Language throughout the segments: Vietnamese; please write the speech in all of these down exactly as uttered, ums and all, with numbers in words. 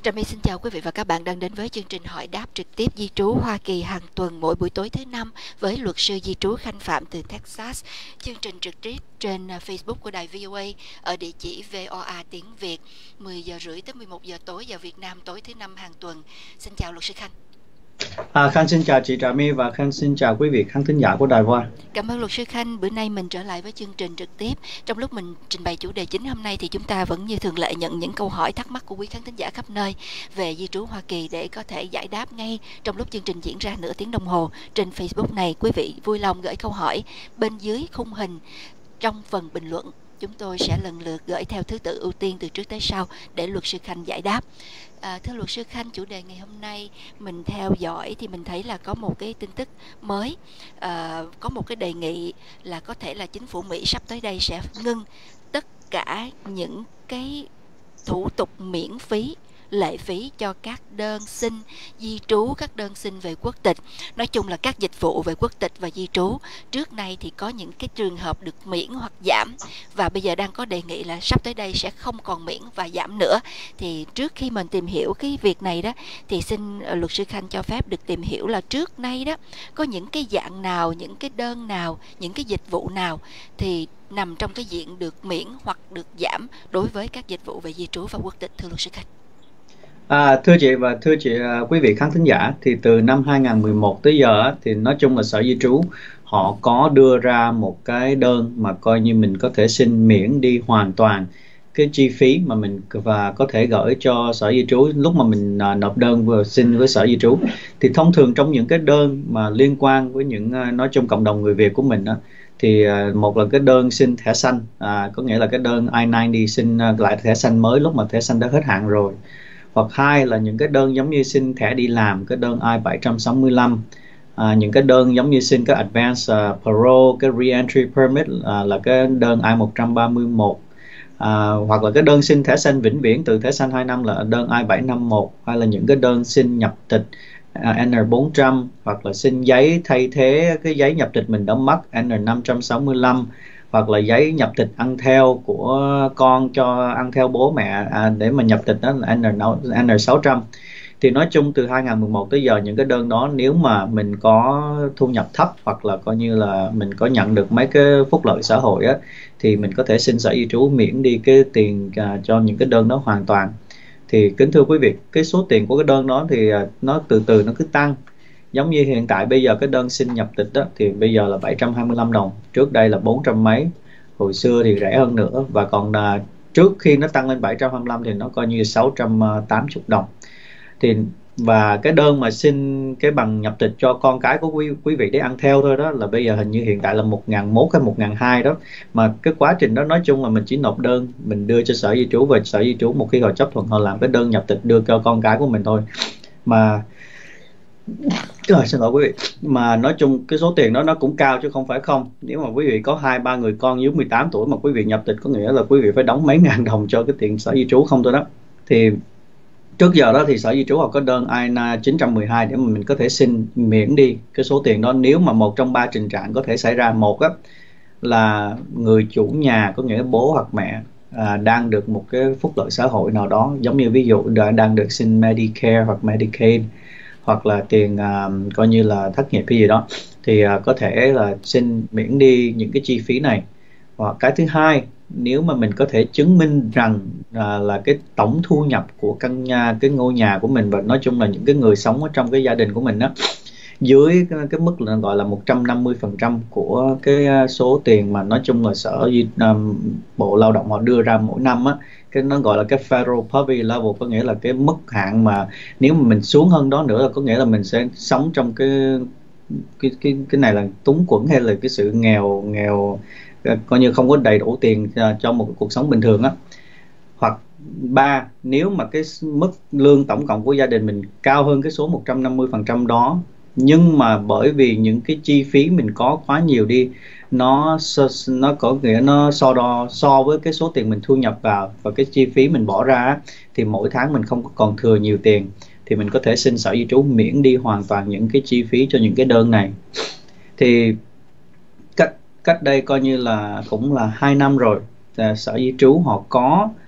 Trà My xin chào quý vị và các bạn đang đến với chương trình hỏi đáp trực tiếp di trú Hoa Kỳ hàng tuần mỗi buổi tối thứ năm với luật sư di trú Khanh Phạm từ Texas. Chương trình trực tiếp trên Facebook của đài vê o a ở địa chỉ vê o a tiếng Việt, mười giờ rưỡi tới mười một giờ tối giờ Việt Nam tối thứ năm hàng tuần. Xin chào luật sư Khanh. À, Khanh xin chào chị Trà My và Khanh xin chào quý vị khán thính giả của đài vê o a. Cảm ơn luật sư Khanh. Bữa nay mình trở lại với chương trình trực tiếp. Trong lúc mình trình bày chủ đề chính hôm nay thì chúng ta vẫn như thường lệ nhận những câu hỏi thắc mắc của quý khán thính giả khắp nơi về di trú Hoa Kỳ để có thể giải đáp ngay trong lúc chương trình diễn ra nửa tiếng đồng hồ. Trên Facebook này, quý vị vui lòng gửi câu hỏi bên dưới khung hình trong phần bình luận. Chúng tôi sẽ lần lượt gửi theo thứ tự ưu tiên từ trước tới sau để luật sư Khanh giải đáp. À, thưa luật sư Khanh, chủ đề ngày hôm nay mình theo dõi thì mình thấy là có một cái tin tức mới, à, có một cái đề nghị là có thể là chính phủ Mỹ sắp tới đây sẽ ngưng tất cả những cái thủ tục miễn phí, lệ phí cho các đơn xin di trú, các đơn xin về quốc tịch. Nói chung là các dịch vụ về quốc tịch và di trú. Trước nay thì có những cái trường hợp được miễn hoặc giảm, và bây giờ đang có đề nghị là sắp tới đây sẽ không còn miễn và giảm nữa. Thì trước khi mình tìm hiểu cái việc này đó, thì xin luật sư Khanh cho phép được tìm hiểu là trước nay đó có những cái dạng nào, những cái đơn nào, những cái dịch vụ nào thì nằm trong cái diện được miễn hoặc được giảm đối với các dịch vụ về di trú và quốc tịch, thưa luật sư Khanh. À, thưa chị và thưa chị quý vị khán thính giả, thì từ năm hai nghìn mười một tới giờ thì nói chung là Sở Di trú họ có đưa ra một cái đơn mà coi như mình có thể xin miễn đi hoàn toàn cái chi phí mà mình và có thể gửi cho Sở Di trú lúc mà mình uh, nộp đơn vừa xin với Sở Di trú. Thì thông thường trong những cái đơn mà liên quan với những uh, nói chung cộng đồng người Việt của mình đó, thì uh, một là cái đơn xin thẻ xanh, à, có nghĩa là cái đơn I chín mươi xin uh, lại thẻ xanh mới lúc mà thẻ xanh đã hết hạn rồi. Hoặc hai là những cái đơn giống như xin thẻ đi làm, cái đơn I bảy sáu lăm, à, những cái đơn giống như xin cái Advance uh, Parole, cái Re-entry Permit uh, là cái đơn I một ba mốt, à, hoặc là cái đơn xin thẻ xanh vĩnh viễn từ thẻ xanh hai năm là đơn I bảy năm mốt, hay là những cái đơn xin nhập tịch uh, N bốn trăm, hoặc là xin giấy thay thế cái giấy nhập tịch mình đã mất N năm sáu lăm, hoặc là giấy nhập tịch ăn theo của con cho ăn theo bố mẹ à, để mà nhập tịch đó là N sáu trăm. Thì nói chung từ hai nghìn mười một tới giờ những cái đơn đó, nếu mà mình có thu nhập thấp hoặc là coi như là mình có nhận được mấy cái phúc lợi xã hội á, thì mình có thể xin Sở Di trú miễn đi cái tiền à, cho những cái đơn đó hoàn toàn. Thì kính thưa quý vị, cái số tiền của cái đơn đó thì à, nó từ từ nó cứ tăng. Giống như hiện tại bây giờ cái đơn xin nhập tịch đó thì bây giờ là bảy trăm hai mươi lăm đồng, trước đây là bốn trăm mấy, hồi xưa thì rẻ hơn nữa, và còn là trước khi nó tăng lên bảy trăm hai mươi lăm thì nó coi như sáu trăm tám mươi đồng. Thì và cái đơn mà xin cái bằng nhập tịch cho con cái của quý quý vị để ăn theo thôi đó là bây giờ hình như hiện tại là một nghìn một hay một nghìn hai đó. Mà cái quá trình đó nói chung là mình chỉ nộp đơn, mình đưa cho Sở Di trú, và Sở Di trú một khi họ chấp thuận họ làm cái đơn nhập tịch đưa cho con cái của mình thôi. Mà Rồi, xin lỗi quý vị, mà nói chung cái số tiền đó nó cũng cao chứ không phải không. Nếu mà quý vị có hai ba người con dưới mười tám tuổi mà quý vị nhập tịch, có nghĩa là quý vị phải đóng mấy ngàn đồng cho cái tiền Sở Di trú không thôi đó. Thì trước giờ đó thì Sở Di trú họ có đơn I chín một hai để mà mình có thể xin miễn đi cái số tiền đó nếu mà một trong ba tình trạng có thể xảy ra. Một á, là người chủ nhà, có nghĩa là bố hoặc mẹ à, đang được một cái phúc lợi xã hội nào đó, giống như ví dụ đang được xin Medicare hoặc Medicaid, hoặc là tiền uh, coi như là thất nghiệp cái gì đó, thì uh, có thể là xin miễn đi những cái chi phí này. Hoặc cái thứ hai, nếu mà mình có thể chứng minh rằng uh, là cái tổng thu nhập của căn nhà, cái ngôi nhà của mình, và nói chung là những cái người sống ở trong cái gia đình của mình đó, dưới cái, cái mức là gọi là một trăm năm mươi phần trăm của cái uh, số tiền mà nói chung là Sở um, Bộ Lao động họ đưa ra mỗi năm á, cái nó gọi là cái federal poverty level, có nghĩa là cái mức hạn mà nếu mà mình xuống hơn đó nữa là có nghĩa là mình sẽ sống trong cái cái cái cái này là túng quẫn, hay là cái sự nghèo nghèo coi như không có đầy đủ tiền cho một cuộc sống bình thường á. Hoặc ba, nếu mà cái mức lương tổng cộng của gia đình mình cao hơn cái số một trăm năm mươi phần trăm đó, nhưng mà bởi vì những cái chi phí mình có quá nhiều đi, nó nó có nghĩa nó so đo so với cái số tiền mình thu nhập vào và cái chi phí mình bỏ ra, thì mỗi tháng mình không còn thừa nhiều tiền, thì mình có thể xin Sở Di trú miễn đi hoàn toàn những cái chi phí cho những cái đơn này. Thì cách cách đây coi như là cũng là hai năm rồi, Sở Di trú họ có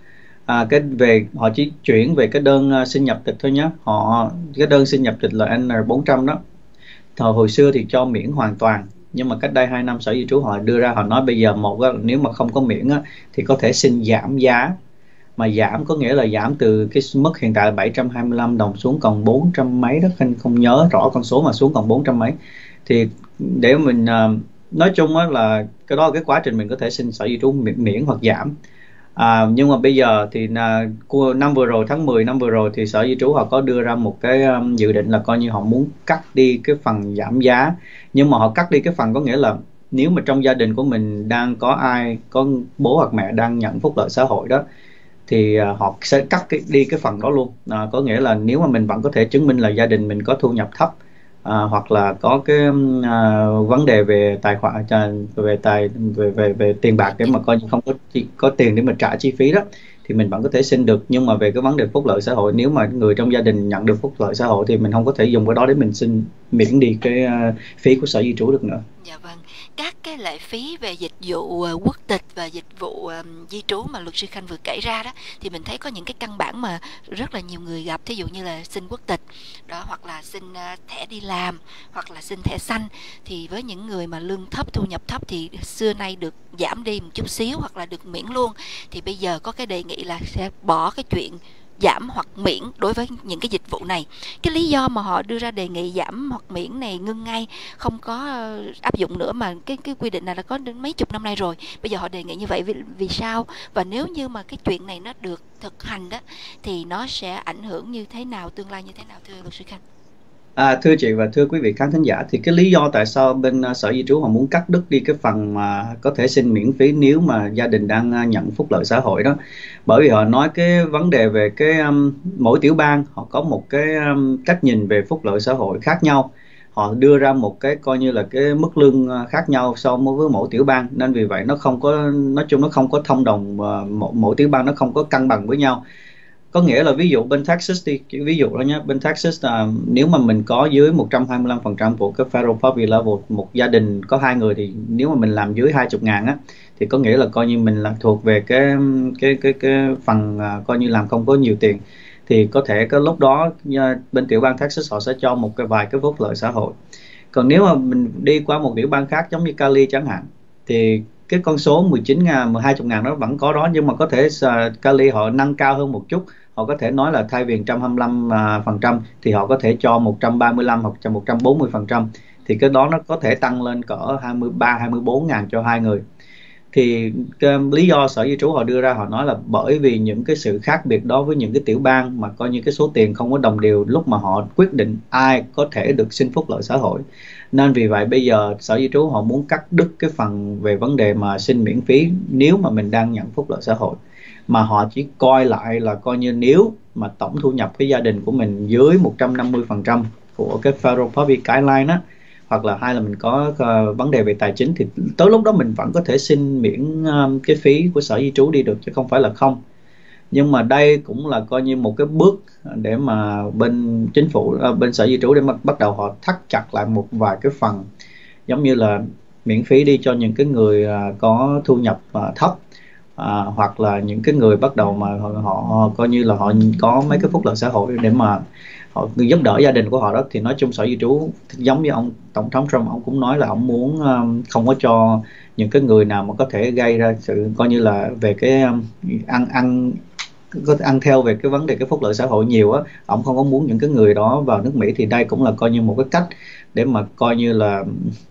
À, cái về họ chỉ chuyển về cái đơn à, xin nhập tịch thôi nhé. Họ cái đơn xin nhập tịch là N bốn trăm đó. Thời hồi xưa thì cho miễn hoàn toàn, nhưng mà cách đây hai năm Sở Di trú họ đưa ra, họ nói bây giờ một á, nếu mà không có miễn á, thì có thể xin giảm giá. Mà giảm có nghĩa là giảm từ cái mức hiện tại là bảy trăm hai mươi lăm đồng xuống còn bốn trăm mấy đó, không không nhớ rõ con số, mà xuống còn bốn trăm mấy. Thì để mình à, nói chung á là cái đó là cái quá trình mình có thể xin Sở Di trú miễn, miễn hoặc giảm. À, nhưng mà bây giờ thì là của năm vừa rồi, tháng mười năm vừa rồi, thì Sở Di trú họ có đưa ra một cái um, dự định là coi như họ muốn cắt đi cái phần giảm giá. Nhưng mà họ cắt đi cái phần có nghĩa là nếu mà trong gia đình của mình đang có ai, có bố hoặc mẹ đang nhận phúc lợi xã hội đó, thì à, họ sẽ cắt cái, đi cái phần đó luôn. À, có nghĩa là nếu mà mình vẫn có thể chứng minh là gia đình mình có thu nhập thấp, à, hoặc là có cái à, vấn đề về tài khoản, à, về tài về về về tiền bạc để mà coi như không có chi- có tiền để mà trả chi phí đó, thì mình vẫn có thể xin được. Nhưng mà về cái vấn đề phúc lợi xã hội, nếu mà người trong gia đình nhận được phúc lợi xã hội thì mình không có thể dùng cái đó để mình xin miễn đi cái à, phí của Sở Di trú được nữa. Dạ vâng, các cái lệ phí về dịch vụ ờ, quốc tịch và dịch vụ ờ, di trú mà luật sư Khanh vừa kể ra đó, thì mình thấy có những cái căn bản mà rất là nhiều người gặp, thí dụ như là xin quốc tịch đó, hoặc là xin ờ, thẻ đi làm, hoặc là xin thẻ xanh. Thì với những người mà lương thấp, thu nhập thấp thì xưa nay được giảm đi một chút xíu hoặc là được miễn luôn. Thì bây giờ có cái đề nghị là sẽ bỏ cái chuyện giảm hoặc miễn đối với những cái dịch vụ này. Cái lý do mà họ đưa ra đề nghị giảm hoặc miễn này ngưng ngay, không có ờ, áp dụng nữa, mà cái cái quy định này đã có đến mấy chục năm nay rồi, bây giờ họ đề nghị như vậy vì, vì sao, và nếu như mà cái chuyện này nó được thực hành đó thì nó sẽ ảnh hưởng như thế nào, tương lai như thế nào, thưa luật sư Khanh? À, thưa chị và thưa quý vị khán thính giả, thì cái lý do tại sao bên à, Sở Di trú họ muốn cắt đứt đi cái phần mà có thể xin miễn phí nếu mà gia đình đang à, nhận phúc lợi xã hội đó, bởi vì họ nói cái vấn đề về cái um, mỗi tiểu bang họ có một cái um, cách nhìn về phúc lợi xã hội khác nhau. Họ đưa ra một cái coi như là cái mức lương à, khác nhau so với mỗi tiểu bang, nên vì vậy nó không có, nói chung nó không có thông đồng, à, mỗi, mỗi tiểu bang nó không có cân bằng với nhau. Có nghĩa là ví dụ bên Texas đi, chỉ ví dụ đó nhé, bên Texas là nếu mà mình có dưới một trăm hai mươi lăm phần trăm của cái federal poverty level, một gia đình có hai người, thì nếu mà mình làm dưới hai mươi ngàn á, thì có nghĩa là coi như mình là thuộc về cái cái cái cái phần à, coi như làm không có nhiều tiền. Thì có thể cái lúc đó nha, bên tiểu bang Texas họ sẽ cho một cái vài cái phúc lợi xã hội. Còn nếu mà mình đi qua một tiểu bang khác giống như Cali chẳng hạn, thì cái con số mười chín ngàn, mười hai ngàn nó vẫn có đó, nhưng mà có thể uh, Cali họ nâng cao hơn một chút. Họ có thể nói là thay vì một trăm hai mươi lăm à, phần trăm thì họ có thể cho một trăm ba mươi lăm hoặc một trăm bốn mươi phần trăm. Thì cái đó nó có thể tăng lên cỡ hai mươi ba, hai mươi bốn ngàn cho hai người. Thì cái lý do Sở Di trú họ đưa ra, họ nói là bởi vì những cái sự khác biệt đó với những cái tiểu bang mà coi như cái số tiền không có đồng đều lúc mà họ quyết định ai có thể được xin phúc lợi xã hội. Nên vì vậy bây giờ Sở Di trú họ muốn cắt đứt cái phần về vấn đề mà xin miễn phí nếu mà mình đang nhận phúc lợi xã hội, mà họ chỉ coi lại là coi như nếu mà tổng thu nhập cái gia đình của mình dưới một trăm năm mươi phần trăm của cái Federal Poverty Guideline á, hoặc là hai là mình có uh, vấn đề về tài chính, thì tới lúc đó mình vẫn có thể xin miễn um, cái phí của Sở Di trú đi được, chứ không phải là không. Nhưng mà đây cũng là coi như một cái bước để mà bên chính phủ, uh, bên Sở Di trú để mà bắt đầu họ thắt chặt lại một vài cái phần, giống như là miễn phí đi cho những cái người uh, có thu nhập uh, thấp, à, hoặc là những cái người bắt đầu mà họ, họ, họ coi như là họ có mấy cái phúc lợi xã hội để mà họ giúp đỡ gia đình của họ đó. Thì nói chung Sở Di trú giống như ông tổng thống Trump, ông cũng nói là ông muốn um, không có cho những cái người nào mà có thể gây ra sự coi như là về cái um, ăn ăn có ăn theo về cái vấn đề cái phúc lợi xã hội nhiều á, ông không có muốn những cái người đó vào nước Mỹ. Thì đây cũng là coi như một cái cách để mà coi như là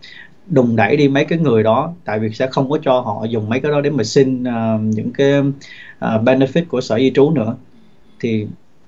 đùng đẩy đi mấy cái người đó, tại vì sẽ không có cho họ dùng mấy cái đó để mà xin uh, những cái uh, benefit của Sở Di trú nữa. Thì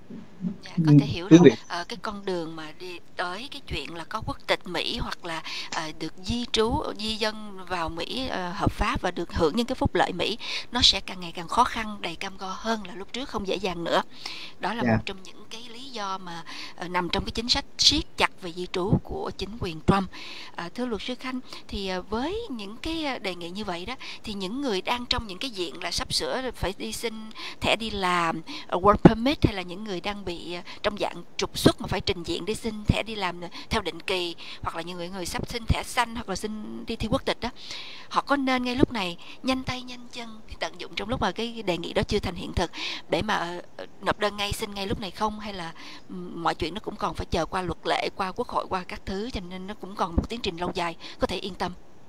Dạ, có thể hiểu quý rồi. vị Ờ, cái con đường mà đi tới cái chuyện là có quốc tịch Mỹ, hoặc là ờ, được di trú, di dân vào Mỹ ờ, hợp pháp và được hưởng những cái phúc lợi Mỹ, nó sẽ càng ngày càng khó khăn, đầy cam go hơn là lúc trước, không dễ dàng nữa. Đó là một yeah. trong những cái lý do mà ờ, nằm trong cái chính sách siết chặt về di trú của chính quyền Trump. Ờ, thưa luật sư Khanh, thì ờ, với những cái đề nghị như vậy đó, thì những người đang trong những cái diện là sắp sửa phải đi xin thẻ đi làm, uh, work permit, hay là những người đang bị uh, trong dạng trục xuất mà phải trình diện đi xin thẻ đi làm theo định kỳ, hoặc là những người người sắp xin thẻ xanh hoặc là xin đi thi quốc tịch đó, họ có nên ngay lúc này nhanh tay nhanh chân tận dụng trong lúc mà cái đề nghị đó chưa thành hiện thực để mà nộp đơn ngay, xin ngay lúc này không, hay là mọi chuyện nó cũng còn phải chờ qua luật lệ, qua quốc hội, qua các thứ, cho nên nó cũng còn một tiến trình lâu dài, có thể yên tâm?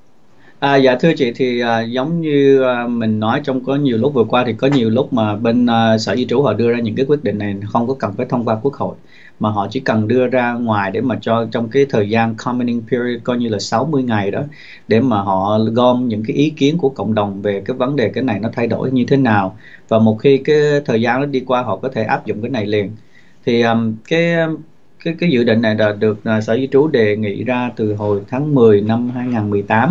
À, dạ thưa chị, thì à, giống như à, mình nói trong có nhiều lúc vừa qua, thì có nhiều lúc mà bên à, Sở Di trú họ đưa ra những cái quyết định này không có cần phải thông qua quốc hội, mà họ chỉ cần đưa ra ngoài để mà cho trong cái thời gian commenting period coi như là sáu mươi ngày đó, để mà họ gom những cái ý kiến của cộng đồng về cái vấn đề cái này nó thay đổi như thế nào, và một khi cái thời gian nó đi qua họ có thể áp dụng cái này liền. Thì um, cái cái cái dự định này đã được à, Sở Di trú đề nghị ra từ hồi tháng mười năm hai nghìn mười tám,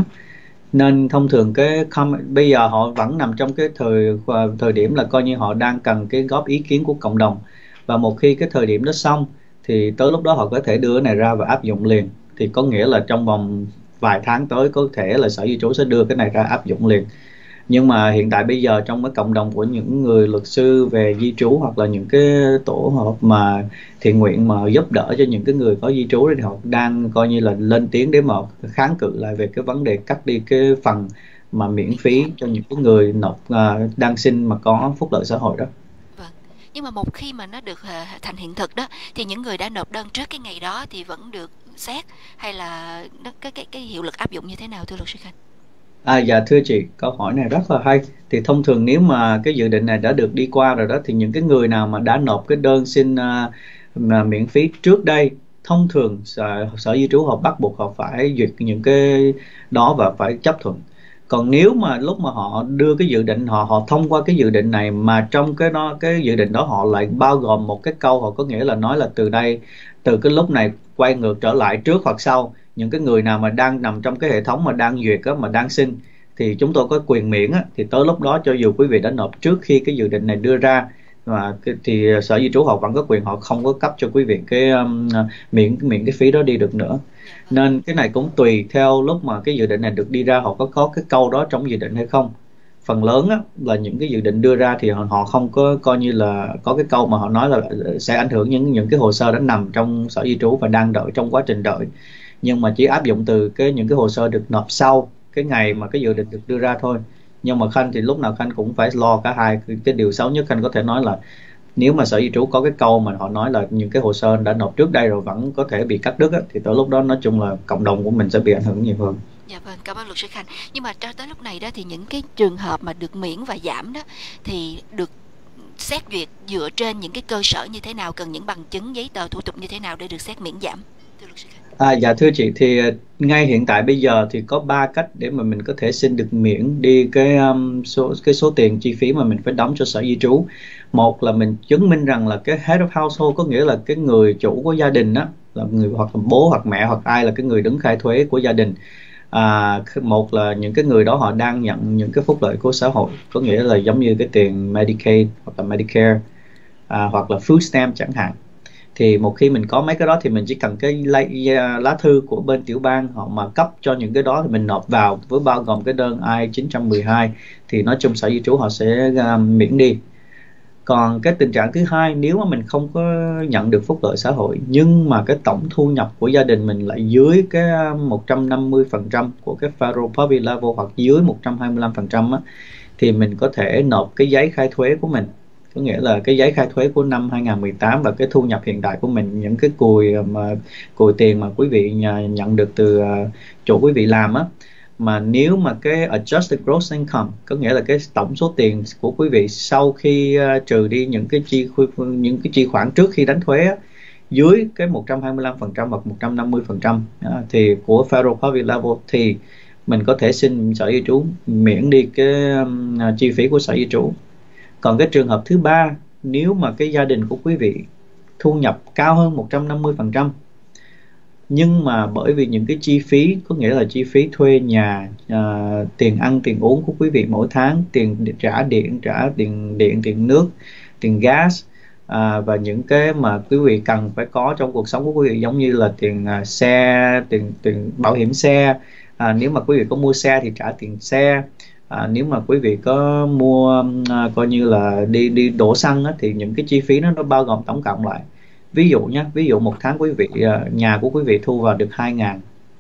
nên thông thường cái com- bây giờ họ vẫn nằm trong cái thời thời điểm là coi như họ đang cần cái góp ý kiến của cộng đồng, và một khi cái thời điểm đó xong thì tới lúc đó họ có thể đưa cái này ra và áp dụng liền. Thì có nghĩa là trong vòng vài tháng tới có thể là Sở Di trú sẽ đưa cái này ra áp dụng liền. Nhưng mà hiện tại bây giờ trong cái cộng đồng của những người luật sư về di trú, hoặc là những cái tổ hợp mà thiện nguyện mà giúp đỡ cho những cái người có di trú, thì họ đang coi như là lên tiếng để mà kháng cự lại về cái vấn đề cắt đi cái phần mà miễn phí cho những cái người nộp uh, đang xin mà có phúc lợi xã hội đó. Vâng. Nhưng mà một khi mà nó được uh, thành hiện thực đó, thì những người đã nộp đơn trước cái ngày đó thì vẫn được xét, hay là nó, cái cái cái hiệu lực áp dụng như thế nào, thưa luật sư Khanh? À, dạ thưa chị, câu hỏi này rất là hay. Thì thông thường nếu mà cái dự định này đã được đi qua rồi đó, thì những cái người nào mà đã nộp cái đơn xin uh, mà miễn phí trước đây, thông thường sở, sở di trú họ bắt buộc họ phải duyệt những cái đó và phải chấp thuận. Còn nếu mà lúc mà họ đưa cái dự định, họ họ thông qua cái dự định này mà trong cái đó cái dự định đó họ lại bao gồm một cái câu, họ có nghĩa là nói là từ đây, từ cái lúc này quay ngược trở lại trước hoặc sau, những cái người nào mà đang nằm trong cái hệ thống mà đang duyệt á, mà đang xin, thì chúng tôi có quyền miễn á, thì tới lúc đó cho dù quý vị đã nộp trước khi cái dự định này đưa ra, và cái, thì Sở Di trú họ vẫn có quyền, họ không có cấp cho quý vị cái um, miễn miễn cái phí đó đi được nữa. Nên cái này cũng tùy theo lúc mà cái dự định này được đi ra, họ có có cái câu đó trong dự định hay không. Phần lớn á, là những cái dự định đưa ra thì họ, họ không có coi như là có cái câu mà họ nói là sẽ ảnh hưởng những những cái hồ sơ đã nằm trong Sở Di trú và đang đợi trong quá trình đợi, nhưng mà chỉ áp dụng từ cái những cái hồ sơ được nộp sau cái ngày mà cái dự định được đưa ra thôi. Nhưng mà Khanh thì lúc nào Khanh cũng phải lo cả hai. Cái điều xấu nhất Khanh có thể nói là nếu mà Sở Di trú có cái câu mà họ nói là những cái hồ sơ đã nộp trước đây rồi vẫn có thể bị cắt đứt á, thì tới lúc đó nói chung là cộng đồng của mình sẽ bị ảnh hưởng nhiều hơn. Dạ vâng, cảm ơn luật sư Khanh. Nhưng mà cho tới lúc này đó thì những cái trường hợp mà được miễn và giảm đó thì được xét duyệt dựa trên những cái cơ sở như thế nào, cần những bằng chứng, giấy tờ, thủ tục như thế nào để được xét miễn giảm, thưa luật sư Khanh? À, dạ thưa chị, thì ngay hiện tại bây giờ thì có ba cách để mà mình có thể xin được miễn đi cái um, số cái số tiền chi phí mà mình phải đóng cho Sở Di trú. Một là mình chứng minh rằng là cái head of household, có nghĩa là cái người chủ của gia đình đó, là người hoặc là bố hoặc mẹ hoặc ai là cái người đứng khai thuế của gia đình. À, một là những cái người đó họ đang nhận những cái phúc lợi của xã hội, có nghĩa là giống như cái tiền Medicaid hoặc là Medicare, à, hoặc là food stamp chẳng hạn. Thì một khi mình có mấy cái đó thì mình chỉ cần cái lá, lá thư của bên tiểu bang họ mà cấp cho những cái đó, thì mình nộp vào với bao gồm cái đơn I chín một hai, thì nói chung Sở Di trú họ sẽ uh, miễn đi. Còn cái tình trạng thứ hai, nếu mà mình không có nhận được phúc lợi xã hội nhưng mà cái tổng thu nhập của gia đình mình lại dưới cái một trăm năm mươi phần trăm của cái Federal Poverty Level hoặc dưới một trăm hai mươi lăm phần trăm á, thì mình có thể nộp cái giấy khai thuế của mình, có nghĩa là cái giấy khai thuế của năm hai nghìn mười tám và cái thu nhập hiện tại của mình, những cái cùi mà cùi tiền mà quý vị nhận được từ chỗ quý vị làm á, mà nếu mà cái adjusted gross income, có nghĩa là cái tổng số tiền của quý vị sau khi uh, trừ đi những cái chi những cái chi khoản trước khi đánh thuế á, dưới cái một trăm hai mươi lăm phần trăm hoặc một trăm năm mươi phần trăm uh, thì của Federal Poverty Level, thì mình có thể xin Sở Di trú miễn đi cái um, chi phí của Sở Di trú. Còn cái trường hợp thứ ba, nếu mà cái gia đình của quý vị thu nhập cao hơn một trăm năm mươi phần trăm, nhưng mà bởi vì những cái chi phí, có nghĩa là chi phí thuê nhà, à, tiền ăn tiền uống của quý vị mỗi tháng, tiền trả điện, trả tiền điện, tiền nước, tiền gas, à, và những cái mà quý vị cần phải có trong cuộc sống của quý vị, giống như là tiền à, xe, tiền tiền bảo hiểm xe, à, nếu mà quý vị có mua xe thì trả tiền xe, à, nếu mà quý vị có mua à, coi như là đi đi đổ xăng á, thì những cái chi phí đó nó bao gồm tổng cộng lại. Ví dụ nhé, ví dụ một tháng quý vị nhà của quý vị thu vào được hai ngàn,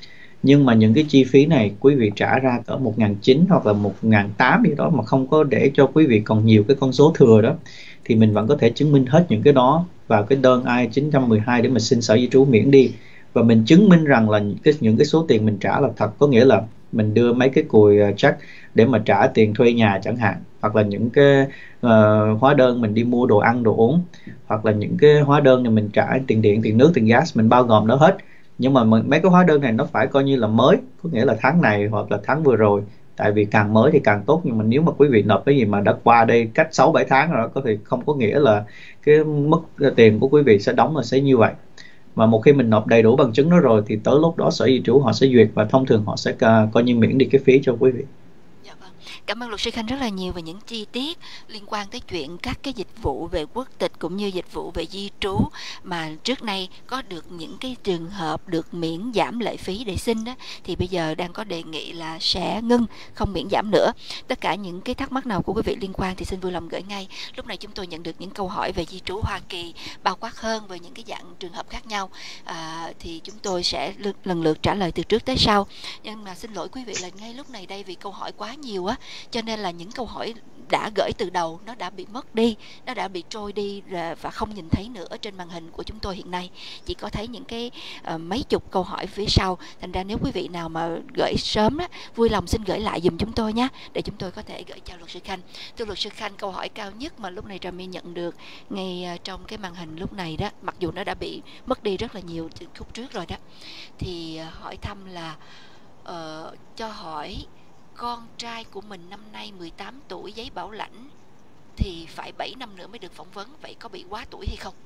Nhưng mà những cái chi phí này quý vị trả ra cỡ một nghìn chín trăm hoặc là một nghìn tám trăm gì đó mà không có để cho quý vị còn nhiều cái con số thừa đó, thì mình vẫn có thể chứng minh hết những cái đó vào cái đơn I chín một hai để mà xin sở di trú miễn đi. Và mình chứng minh rằng là những cái, những cái số tiền mình trả là thật, có nghĩa là mình đưa mấy cái cùi check để mà trả tiền thuê nhà chẳng hạn, hoặc là những cái uh, hóa đơn mình đi mua đồ ăn đồ uống, hoặc là những cái hóa đơn này mình trả tiền điện tiền nước tiền gas, mình bao gồm đó hết. Nhưng mà mấy cái hóa đơn này nó phải coi như là mới, có nghĩa là tháng này hoặc là tháng vừa rồi, tại vì càng mới thì càng tốt. Nhưng mà nếu mà quý vị nộp cái gì mà đã qua đây cách sáu bảy tháng rồi có thể không có nghĩa là cái mức tiền của quý vị sẽ đóng là sẽ như vậy. Mà một khi mình nộp đầy đủ bằng chứng đó rồi thì tới lúc đó sở di trú họ sẽ duyệt và thông thường họ sẽ uh, coi như miễn đi cái phí cho quý vị. Dạ vâng. Cảm ơn luật sư Khanh rất là nhiều về những chi tiết liên quan tới chuyện các cái dịch vụ về quốc tịch cũng như dịch vụ về di trú mà trước nay có được những cái trường hợp được miễn giảm lệ phí để xin đó, thì bây giờ đang có đề nghị là sẽ ngưng, không miễn giảm nữa. Tất cả những cái thắc mắc nào của quý vị liên quan thì xin vui lòng gửi ngay. Lúc này chúng tôi nhận được những câu hỏi về di trú Hoa Kỳ bao quát hơn về những cái dạng trường hợp khác nhau, à, thì chúng tôi sẽ lần lượt trả lời từ trước tới sau. Nhưng mà xin lỗi quý vị là ngay lúc này đây vì câu hỏi quá nhiều á, cho nên là những câu hỏi đã gửi từ đầu nó đã bị mất đi, nó đã bị trôi đi và không nhìn thấy nữa trên màn hình của chúng tôi hiện nay. Chỉ có thấy những cái uh, mấy chục câu hỏi phía sau. Thành ra nếu quý vị nào mà gửi sớm á, vui lòng xin gửi lại giùm chúng tôi nhé, để chúng tôi có thể gửi cho luật sư Khanh. Thưa luật sư Khanh, câu hỏi cao nhất mà lúc này Trà My nhận được ngay uh, trong cái màn hình lúc này đó, mặc dù nó đã bị mất đi rất là nhiều từ khúc trước rồi đó, thì uh, hỏi thăm là uh, cho hỏi con trai của mình năm nay mười tám tuổi, giấy bảo lãnh thì phải bảy năm nữa mới được phỏng vấn, vậy có bị quá tuổi hay không?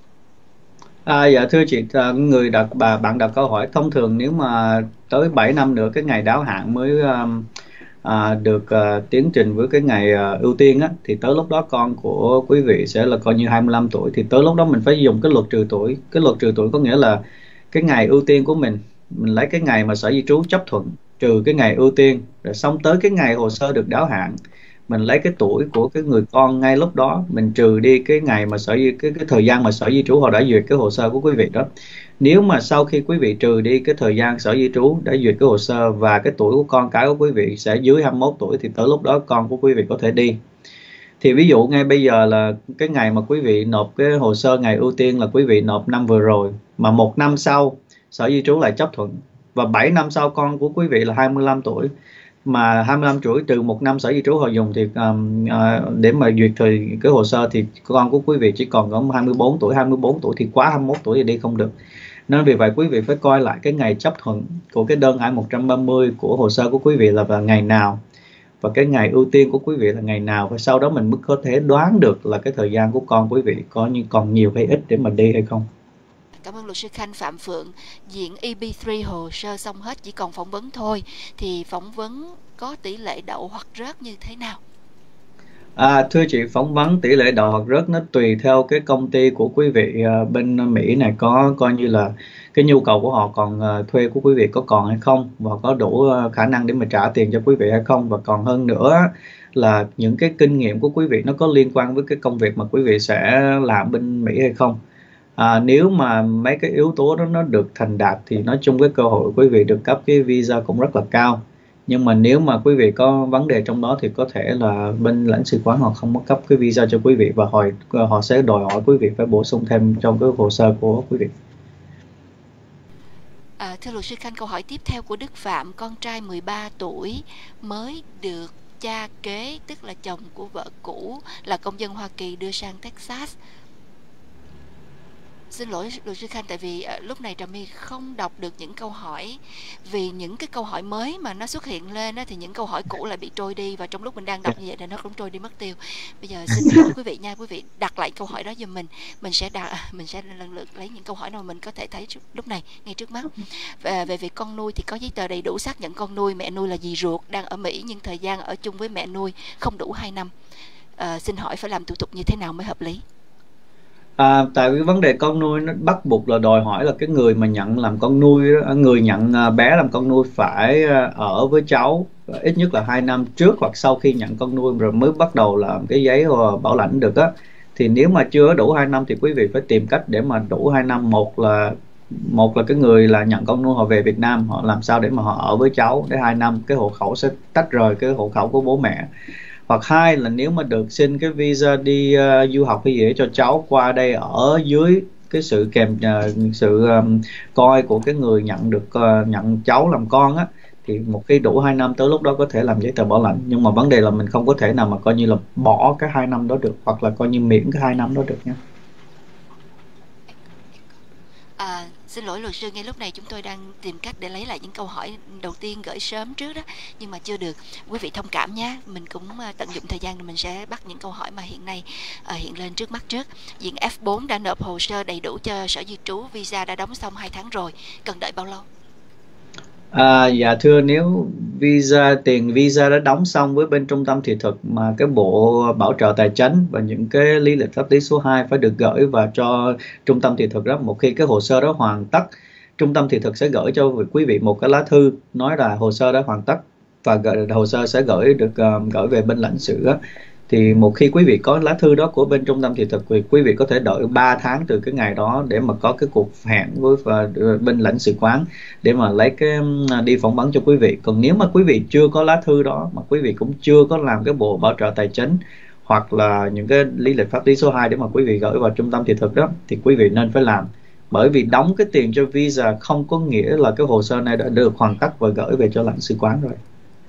À, dạ thưa chị, người đặt bà bạn đặt câu hỏi thông thường nếu mà tới bảy năm nữa cái ngày đáo hạn mới um, à, được uh, tiến trình với cái ngày uh, ưu tiên á, thì tới lúc đó con của quý vị sẽ là coi như hai mươi lăm tuổi, thì tới lúc đó mình phải dùng cái luật trừ tuổi. Cái luật trừ tuổi có nghĩa là cái ngày ưu tiên của mình, mình lấy cái ngày mà sở di trú chấp thuận trừ cái ngày ưu tiên, rồi xong tới cái ngày hồ sơ được đáo hạn mình lấy cái tuổi của cái người con ngay lúc đó mình trừ đi cái ngày mà sở di cái cái thời gian mà sở di trú họ đã duyệt cái hồ sơ của quý vị đó. Nếu mà sau khi quý vị trừ đi cái thời gian sở di trú đã duyệt cái hồ sơ và cái tuổi của con cái của quý vị sẽ dưới hai mươi mốt tuổi, thì tới lúc đó con của quý vị có thể đi. Thì ví dụ ngay bây giờ là cái ngày mà quý vị nộp cái hồ sơ ngày ưu tiên là quý vị nộp năm vừa rồi, mà một năm sau sở di trú lại chấp thuận, và bảy năm sau con của quý vị là hai mươi lăm tuổi, mà hai mươi lăm tuổi trừ một năm sở di trú họ dùng thì um, uh, để mà duyệt thời cái hồ sơ thì con của quý vị chỉ còn có hai mươi bốn tuổi. Hai mươi bốn tuổi thì quá hai mươi mốt tuổi thì đi không được. Nên vì vậy quý vị phải coi lại cái ngày chấp thuận của cái đơn I một ba mươi của hồ sơ của quý vị là vào ngày nào, và cái ngày ưu tiên của quý vị là ngày nào, và sau đó mình mới có thể đoán được là cái thời gian của con quý vị có như còn nhiều hay ít để mà đi hay không. Cảm ơn luật sư Khanh. Phạm Phượng, diện E B ba hồ sơ xong hết chỉ còn phỏng vấn thôi, thì phỏng vấn có tỷ lệ đậu hoặc rớt như thế nào? À, thưa chị, phỏng vấn tỷ lệ đậu hoặc rớt nó tùy theo cái công ty của quý vị uh, bên Mỹ này có coi như là cái nhu cầu của họ còn uh, thuê của quý vị có còn hay không, và có đủ uh, khả năng để mà trả tiền cho quý vị hay không, và còn hơn nữa là những cái kinh nghiệm của quý vị nó có liên quan với cái công việc mà quý vị sẽ làm bên Mỹ hay không. À, nếu mà mấy cái yếu tố đó nó được thành đạt thì nói chung cái cơ hội quý vị được cấp cái visa cũng rất là cao. Nhưng mà nếu mà quý vị có vấn đề trong đó thì có thể là bên lãnh sự quán họ không có cấp cái visa cho quý vị, và họ, họ sẽ đòi hỏi quý vị phải bổ sung thêm trong cái hồ sơ của quý vị. À, thưa luật sư Khanh, câu hỏi tiếp theo của Đức Phạm, con trai mười ba tuổi mới được cha kế, tức là chồng của vợ cũ là công dân Hoa Kỳ đưa sang Texas. Xin lỗi luật sư Khanh, tại vì uh, lúc này Trà My không đọc được những câu hỏi, vì những cái câu hỏi mới mà nó xuất hiện lên đó, thì những câu hỏi cũ lại bị trôi đi, và trong lúc mình đang đọc như vậy thì nó cũng trôi đi mất tiêu. Bây giờ xin lỗi quý vị nha, quý vị đặt lại câu hỏi đó giùm mình, mình sẽ đặt, mình sẽ lần lượt lấy những câu hỏi nào mình có thể thấy lúc này ngay trước mắt. Về, về việc con nuôi thì có giấy tờ đầy đủ xác nhận con nuôi, mẹ nuôi là dì ruột đang ở Mỹ nhưng thời gian ở chung với mẹ nuôi không đủ hai năm. Uh, xin hỏi phải làm thủ tục như thế nào mới hợp lý? À, tại cái vấn đề con nuôi nó bắt buộc là đòi hỏi là cái người mà nhận làm con nuôi, người nhận bé làm con nuôi phải ở với cháu ít nhất là hai năm trước hoặc sau khi nhận con nuôi rồi mới bắt đầu làm cái giấy bảo lãnh được á. Thì nếu mà chưa đủ hai năm thì quý vị phải tìm cách để mà đủ hai năm. Một là một là cái người là nhận con nuôi họ về Việt Nam, họ làm sao để mà họ ở với cháu để hai năm, cái hộ khẩu sẽ tách rời cái hộ khẩu của bố mẹ. Hoặc hai là nếu mà được xin cái visa đi uh, du học hay gì để cho cháu qua đây ở dưới cái sự kèm uh, sự um, coi của cái người nhận được uh, nhận cháu làm con á, thì một khi đủ hai năm tới lúc đó có thể làm giấy tờ bảo lãnh. Nhưng mà vấn đề là mình không có thể nào mà coi như là bỏ cái hai năm đó được, hoặc là coi như miễn cái hai năm đó được nha. À, xin lỗi luật sư, ngay lúc này chúng tôi đang tìm cách để lấy lại những câu hỏi đầu tiên gửi sớm trước đó, nhưng mà chưa được. Quý vị thông cảm nhé, mình cũng tận dụng thời gian rồi mình sẽ bắt những câu hỏi mà hiện nay uh, hiện lên trước mắt trước. Diện F bốn đã nộp hồ sơ đầy đủ cho sở di trú, visa đã đóng xong hai tháng rồi, cần đợi bao lâu? À, dạ thưa, nếu visa tiền visa đã đóng xong với bên trung tâm thị thực mà cái bộ bảo trợ tài chính và những cái lý lịch pháp lý số hai phải được gửi và cho trung tâm thị thực đó, một khi cái hồ sơ đó hoàn tất, trung tâm thị thực sẽ gửi cho quý vị một cái lá thư nói là hồ sơ đã hoàn tất, và gửi, hồ sơ sẽ gửi được uh, gửi về bên lãnh sự đó. Thì một khi quý vị có lá thư đó của bên trung tâm thị thực thì quý vị có thể đợi ba tháng từ cái ngày đó để mà có cái cuộc hẹn với uh, bên lãnh sự quán để mà lấy cái uh, đi phỏng vấn cho quý vị. Còn nếu mà quý vị chưa có lá thư đó, mà quý vị cũng chưa có làm cái bộ bảo trợ tài chính hoặc là những cái lý lịch pháp lý số hai để mà quý vị gửi vào trung tâm thị thực đó, thì quý vị nên phải làm. Bởi vì đóng cái tiền cho visa không có nghĩa là cái hồ sơ này đã được hoàn tất và gửi về cho lãnh sự quán rồi.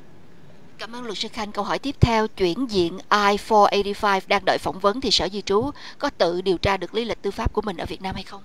Cảm ơn luật sư Khanh. Câu hỏi tiếp theo, chuyển diện I bốn tám lăm đang đợi phỏng vấn thì sở di trú có tự điều tra được lý lịch tư pháp của mình ở Việt Nam hay không?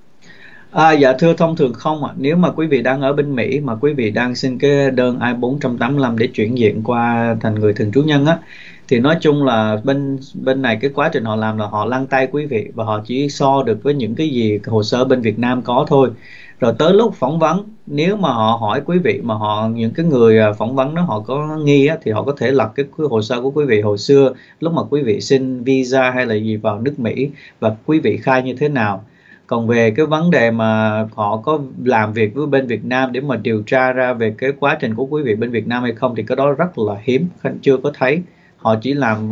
À, dạ thưa, thông thường không ạ. À. Nếu mà quý vị đang ở bên Mỹ mà quý vị đang xin cái đơn I bốn tám lăm để chuyển diện qua thành người thường trú nhân á, thì nói chung là bên bên này cái quá trình họ làm là họ lăn tay quý vị và họ chỉ so được với những cái gì hồ sơ bên Việt Nam có thôi. Rồi tới lúc phỏng vấn, nếu mà họ hỏi quý vị mà họ những cái người phỏng vấn đó họ có nghi á, thì họ có thể lật cái, cái hồ sơ của quý vị hồi xưa lúc mà quý vị xin visa hay là gì vào nước Mỹ và quý vị khai như thế nào. Còn về cái vấn đề mà họ có làm việc với bên Việt Nam để mà điều tra ra về cái quá trình của quý vị bên Việt Nam hay không thì cái đó rất là hiếm, Khanh chưa có thấy. Họ chỉ làm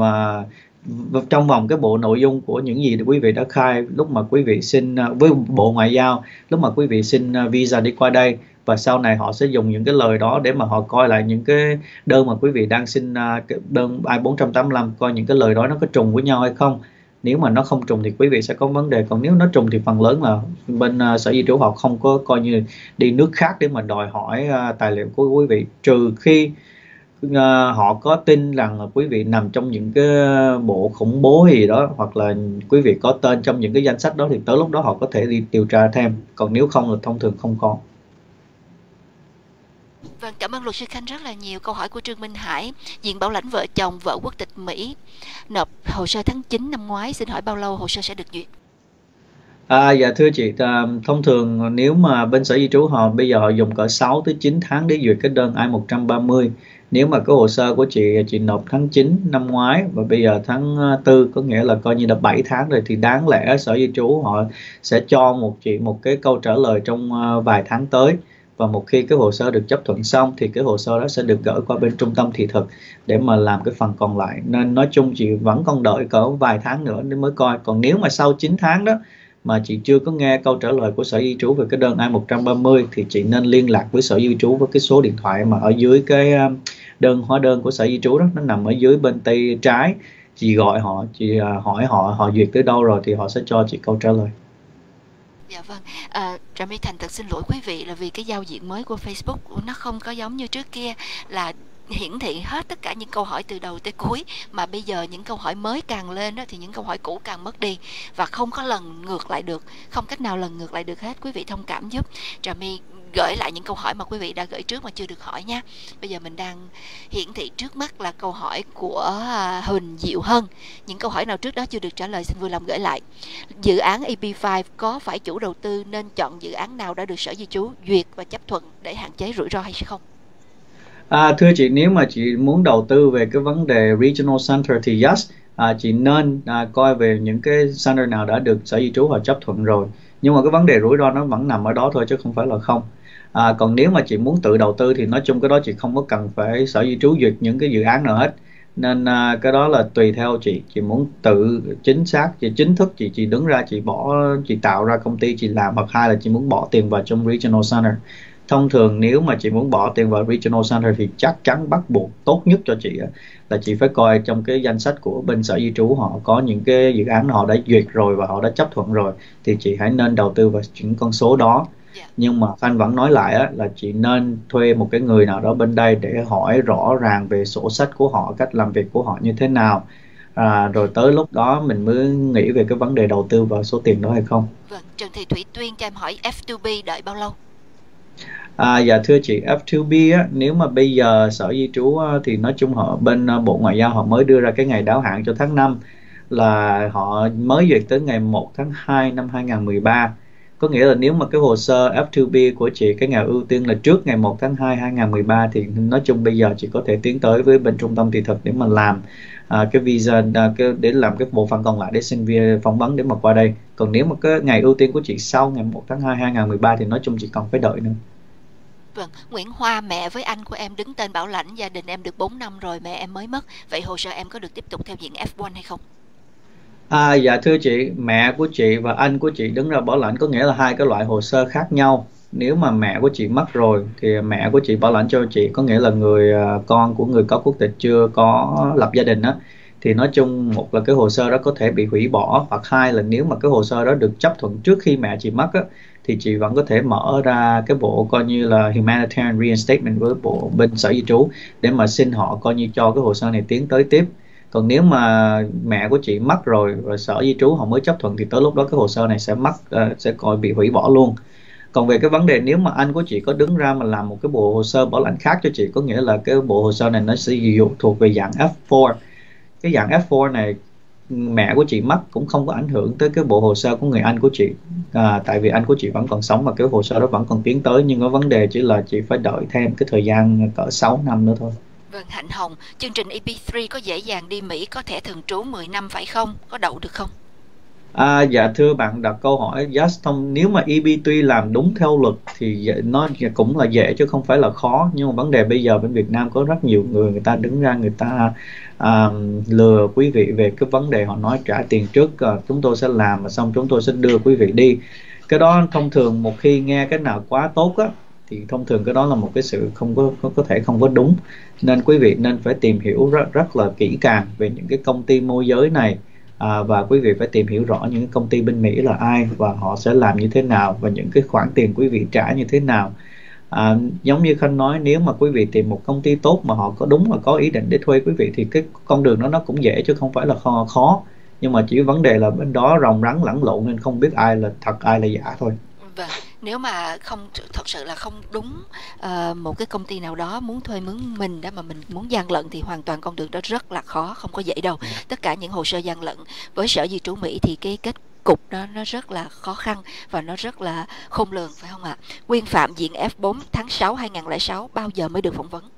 uh, trong vòng cái bộ nội dung của những gì quý vị đã khai lúc mà quý vị xin uh, với Bộ Ngoại giao, lúc mà quý vị xin uh, visa đi qua đây, và sau này họ sẽ dùng những cái lời đó để mà họ coi lại những cái đơn mà quý vị đang xin uh, đơn I bốn tám lăm, coi những cái lời đó nó có trùng với nhau hay không. Nếu mà nó không trùng thì quý vị sẽ có vấn đề, còn nếu nó trùng thì phần lớn là bên uh, sở di trú họ không có coi như đi nước khác để mà đòi hỏi uh, tài liệu của quý vị, trừ khi uh, họ có tin rằng là quý vị nằm trong những cái bộ khủng bố gì đó, hoặc là quý vị có tên trong những cái danh sách đó, thì tới lúc đó họ có thể đi điều tra thêm, còn nếu không là thông thường không có. Vâng, cảm ơn luật sư Khanh rất là nhiều. Câu hỏi của Trương Minh Hải, diện bảo lãnh vợ chồng, vợ quốc tịch Mỹ, nộp hồ sơ tháng chín năm ngoái, xin hỏi bao lâu hồ sơ sẽ được duyệt? À, dạ thưa chị, thông thường nếu mà bên sở di trú họ bây giờ họ dùng cỡ sáu tới chín tháng để duyệt cái đơn I một ba không. Nếu mà cái hồ sơ của chị chị nộp tháng chín năm ngoái và bây giờ tháng tư, có nghĩa là coi như là bảy tháng rồi, thì đáng lẽ sở di trú họ sẽ cho một chị một cái câu trả lời trong vài tháng tới. Và một khi cái hồ sơ được chấp thuận xong thì cái hồ sơ đó sẽ được gửi qua bên trung tâm thị thực để mà làm cái phần còn lại. Nên nói chung chị vẫn còn đợi cỡ vài tháng nữa để mới coi. Còn nếu mà sau chín tháng đó mà chị chưa có nghe câu trả lời của sở di trú về cái đơn I một ba không thì chị nên liên lạc với sở di trú với cái số điện thoại mà ở dưới cái đơn hóa đơn của sở di trú đó, nó nằm ở dưới bên tay trái. Chị gọi họ, chị hỏi họ họ duyệt tới đâu rồi thì họ sẽ cho chị câu trả lời. Dạ vâng, à, Trà My thành thật xin lỗi quý vị là vì cái giao diện mới của Facebook nó không có giống như trước kia là hiển thị hết tất cả những câu hỏi từ đầu tới cuối, mà bây giờ những câu hỏi mới càng lên đó thì những câu hỏi cũ càng mất đi và không có lần ngược lại được, không cách nào lần ngược lại được hết. Quý vị thông cảm giúp Trà My gửi lại những câu hỏi mà quý vị đã gửi trước mà chưa được hỏi nha. Bây giờ mình đang hiển thị trước mắt là câu hỏi của Huỳnh Diệu Hân. Những câu hỏi nào trước đó chưa được trả lời xin vui lòng gửi lại. Dự án E P năm có phải chủ đầu tư nên chọn dự án nào đã được sở di trú duyệt và chấp thuận để hạn chế rủi ro hay không? À, thưa chị, nếu mà chị muốn đầu tư về cái vấn đề Regional Center thì yes, à, chị nên à, coi về những cái center nào đã được sở di trú họ chấp thuận rồi. Nhưng mà cái vấn đề rủi ro nó vẫn nằm ở đó thôi chứ không phải là không. À, còn nếu mà chị muốn tự đầu tư thì nói chung cái đó chị không có cần phải sở di trú duyệt những cái dự án nào hết. Nên à, cái đó là tùy theo chị chị muốn tự chính xác, chị chính thức chị chị đứng ra chị bỏ, chị tạo ra công ty chị làm, hoặc hai là chị muốn bỏ tiền vào trong regional center. Thông thường nếu mà chị muốn bỏ tiền vào regional center thì chắc chắn bắt buộc tốt nhất cho chị á, là chị phải coi trong cái danh sách của bên sở di trú, họ có những cái dự án họ đã duyệt rồi và họ đã chấp thuận rồi, thì chị hãy nên đầu tư vào những con số đó. Nhưng mà Khanh vẫn nói lại á, là chị nên thuê một cái người nào đó bên đây để hỏi rõ ràng về sổ sách của họ, cách làm việc của họ như thế nào, à, rồi tới lúc đó mình mới nghĩ về cái vấn đề đầu tư vào số tiền đó hay không. Vâng, Trần Thị Thủy Tuyên cho em hỏi F hai B đợi bao lâu? À, dạ thưa chị, F hai B á, nếu mà bây giờ sở di trú á, thì nói chung họ bên à, Bộ Ngoại giao họ mới đưa ra cái ngày đáo hạn cho tháng năm, là họ mới duyệt tới ngày một tháng hai năm hai nghìn mười ba. Có nghĩa là nếu mà cái hồ sơ F hai B của chị, cái ngày ưu tiên là trước ngày một tháng hai hai nghìn mười ba, thì nói chung bây giờ chị có thể tiến tới với bên trung tâm thị thực để mà làm à, cái visa, à, cái, để làm cái bộ phận còn lại để xin visa phỏng vấn để mà qua đây. Còn nếu mà cái ngày ưu tiên của chị sau ngày một tháng hai hai nghìn mười ba thì nói chung chị còn phải đợi nữa. Vâng, Nguyễn Hoa, mẹ với anh của em đứng tên bảo lãnh, gia đình em được bốn năm rồi, mẹ em mới mất. Vậy hồ sơ em có được tiếp tục theo diện F một hay không? À, dạ thưa chị, mẹ của chị và anh của chị đứng ra bảo lãnh có nghĩa là hai cái loại hồ sơ khác nhau. Nếu mà mẹ của chị mất rồi thì mẹ của chị bảo lãnh cho chị, có nghĩa là người à, con của người có quốc tịch chưa có lập gia đình á, thì nói chung một là cái hồ sơ đó có thể bị hủy bỏ, hoặc hai là nếu mà cái hồ sơ đó được chấp thuận trước khi mẹ chị mất á, thì chị vẫn có thể mở ra cái bộ coi như là humanitarian reinstatement với bộ bên sở di trú để mà xin họ coi như cho cái hồ sơ này tiến tới tiếp. Còn nếu mà mẹ của chị mất rồi và sở di trú họ mới chấp thuận thì tới lúc đó cái hồ sơ này sẽ mất, uh, sẽ coi bị hủy bỏ luôn. Còn về cái vấn đề nếu mà anh của chị có đứng ra mà làm một cái bộ hồ sơ bảo lãnh khác cho chị, có nghĩa là cái bộ hồ sơ này nó sẽ dụ thuộc về dạng F bốn. Cái dạng F bốn này mẹ của chị mất cũng không có ảnh hưởng tới cái bộ hồ sơ của người anh của chị, à, tại vì anh của chị vẫn còn sống và cái hồ sơ đó vẫn còn tiến tới, nhưng có vấn đề chỉ là chị phải đợi thêm cái thời gian cỡ sáu năm nữa thôi. Vâng, Hạnh Hồng, chương trình E B ba có dễ dàng đi Mỹ, có thẻ thường trú mười năm phải không? Có đậu được không? À, dạ thưa bạn đặt câu hỏi yes, thông nếu mà E B ba làm đúng theo luật thì nó cũng là dễ chứ không phải là khó, nhưng mà vấn đề bây giờ bên Việt Nam có rất nhiều người người ta đứng ra người ta à, lừa quý vị về cái vấn đề, họ nói trả tiền trước, à, chúng tôi sẽ làm và xong chúng tôi sẽ đưa quý vị đi. Cái đó thông thường một khi nghe cái nào quá tốt á thì thông thường cái đó là một cái sự không có có, có thể không có đúng, nên quý vị nên phải tìm hiểu rất rất là kỹ càng về những cái công ty môi giới này. À, và quý vị phải tìm hiểu rõ những công ty bên Mỹ là ai và họ sẽ làm như thế nào và những cái khoản tiền quý vị trả như thế nào. À, giống như Khanh nói, nếu mà quý vị tìm một công ty tốt mà họ có đúng và có ý định để thuê quý vị thì cái con đường đó nó cũng dễ chứ không phải là khó, khó. Nhưng mà chỉ vấn đề là bên đó rồng rắn lẫn lộn nên không biết ai là thật ai là giả thôi. Vâng, nếu mà không thật sự là không đúng uh, một cái công ty nào đó muốn thuê mướn mình đó mà mình muốn gian lận thì hoàn toàn con đường đó rất là khó, không có dễ đâu. Tất cả những hồ sơ gian lận với sở di trú Mỹ thì cái kết cục đó nó rất là khó khăn và nó rất là khôn lường, phải không ạ? Nguyên Phạm, diện F bốn, tháng sáu hai nghìn lẻ sáu, bao giờ mới được phỏng vấn?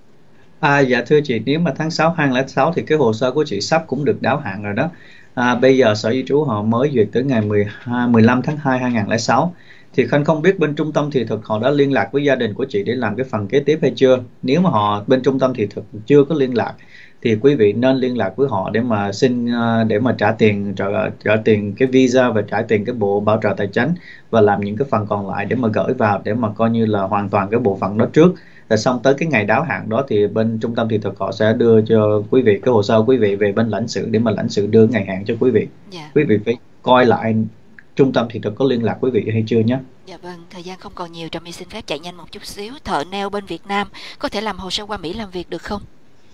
À, dạ thưa chị, nếu mà tháng sáu hai nghìn lẻ sáu thì cái hồ sơ của chị sắp cũng được đáo hạn rồi đó. À, bây giờ sở di trú họ mới duyệt tới ngày mười hai, mười lăm tháng hai hai nghìn lẻ sáu. Thì Khanh không biết bên trung tâm thị thực họ đã liên lạc với gia đình của chị để làm cái phần kế tiếp hay chưa. Nếu mà họ bên trung tâm thị thực chưa có liên lạc thì quý vị nên liên lạc với họ để mà xin để mà trả tiền trả, trả tiền cái visa và trả tiền cái bộ bảo trợ tài chính và làm những cái phần còn lại để mà gửi vào để mà coi như là hoàn toàn cái bộ phận đó trước. Rồi xong tới cái ngày đáo hạn đó thì bên trung tâm thị thực họ sẽ đưa cho quý vị cái hồ sơ quý vị về bên lãnh sự để mà lãnh sự đưa ngày hạn cho quý vị. Yeah. Quý vị phải coi lại trung tâm thị thực có liên lạc quý vị hay chưa nhé. Dạ vâng, thời gian không còn nhiều, Trà My xin phép chạy nhanh một chút xíu. Thợ nail bên Việt Nam có thể làm hồ sơ qua Mỹ làm việc được không?